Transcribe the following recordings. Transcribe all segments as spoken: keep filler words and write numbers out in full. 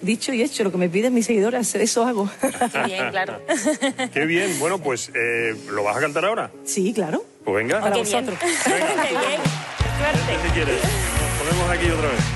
dicho y hecho, lo que me piden mis seguidores, eso hago. Qué bien, claro. Qué bien. Bueno, pues, eh, ¿lo vas a cantar ahora? Sí, claro. Pues venga. Para Qué vosotros. bien. Venga. Qué bien. Suerte. Si quieres. Nos ponemos aquí otra vez.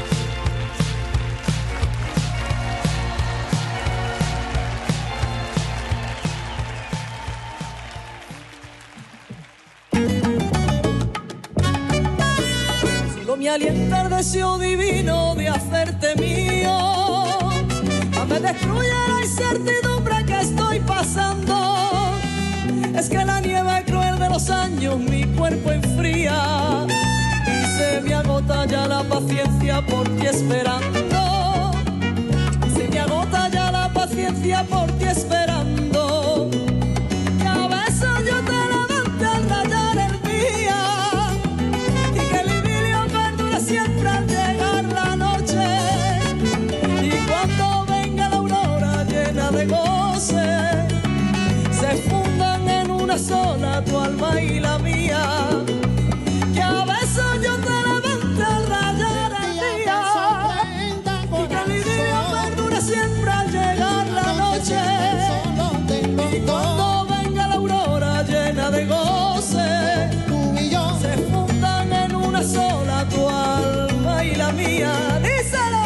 Solo me alienta el deseo divino de hacerte mío. No me destruye la incertidumbre que estoy pasando. Es que la nieve cruel de los años mi cuerpo enfría. Y se me agota ya la paciencia por ti esperando. Se me agota ya la paciencia por ti esperando. Y a veces yo te levante al rayar el día. Y que el idilio perdure siempre al llegar la noche. Y cuando venga la aurora llena de goce, se fundan en una sola tu alma y la mía. Que a veces yo te levante al rayar el día. Y que el idilio perdure siempre al llegar la noche. Y cuando venga la aurora llena de goce, se fundan en una sola tu alma y la mía. ¡Díselo!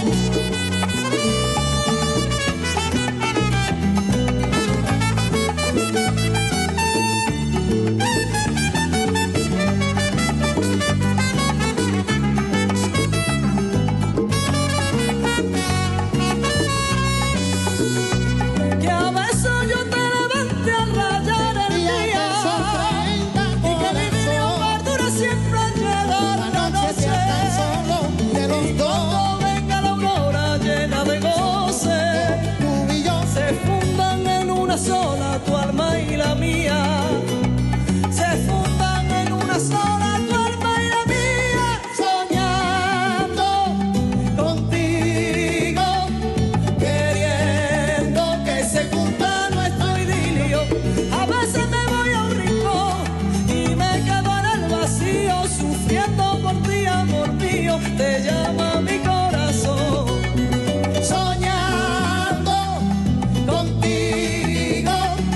Que a veces yo te levante al rayar el día. Y que el idilio perdure siempre al llegar la noche. Y cuando venga la aurora llena de goce, se fundan en una sola tu alma y la mía. Se fundan en una sola tu alma y la mía. Soñando contigo, queriendo que se cumpla nuestro idilio. A veces me voy a un rincón y me quedo en el vacío, sufriendo por ti, amor mío. Te llama mi corazón. Soñando contigo,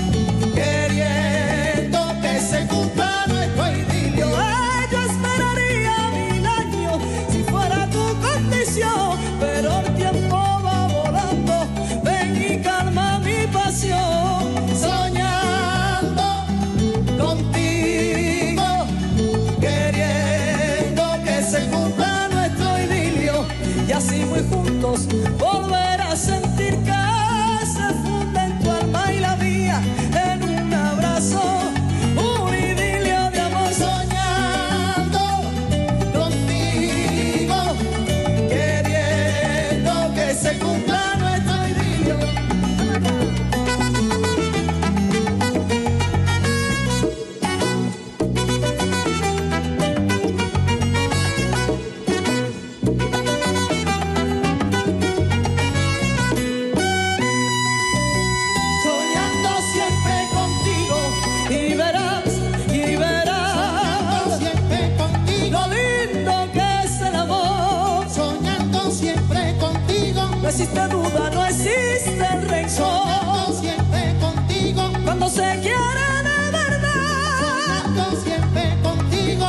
queriendo que se cumpla nuestro idilio. Ay, yo esperaría mil años si fuera tu condición, pero el tiempo va volando. Ven y calma mi pasión. Soñando contigo, queriendo que se cumpla nuestro idilio. Y así muy juntos volver a sentir que se funden tu alma y la mía en un abrazo, un idilio de amor. Soñando contigo, queriendo que se cumpla nuestro idilio. Soñando siempre contigo y verás, y verás Siempre contigo, lo lindo que es el amor. soñando siempre contigo, No existe duda, no existe el rencor. soñando siempre contigo, Cuando se quiere de verdad, soñando siempre contigo,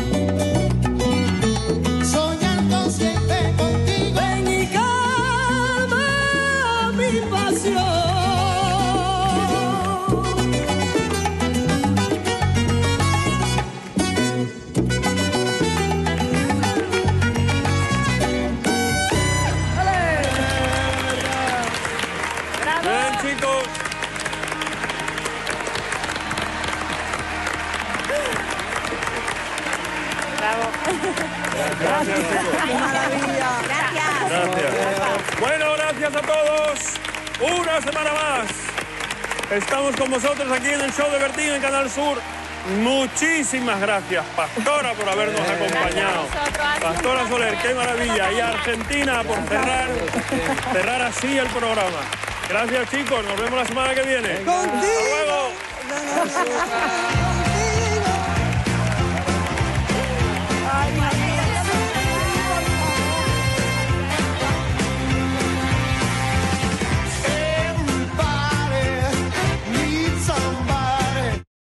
soñando siempre contigo. ven y calma mi pasión. Bien, chicos. Bravo. Gracias, chicos. ¡Qué maravilla! Gracias. Gracias. Bueno, gracias a todos. Una semana más. Estamos con vosotros aquí en el show de Bertín en Canal Sur. Muchísimas gracias, Pastora, por habernos acompañado. Pastora Soler, qué maravilla. Y Argentina por cerrar, cerrar así el programa. Gracias, chicos. Nos vemos la semana que viene. ¡Contigo! Hasta luego.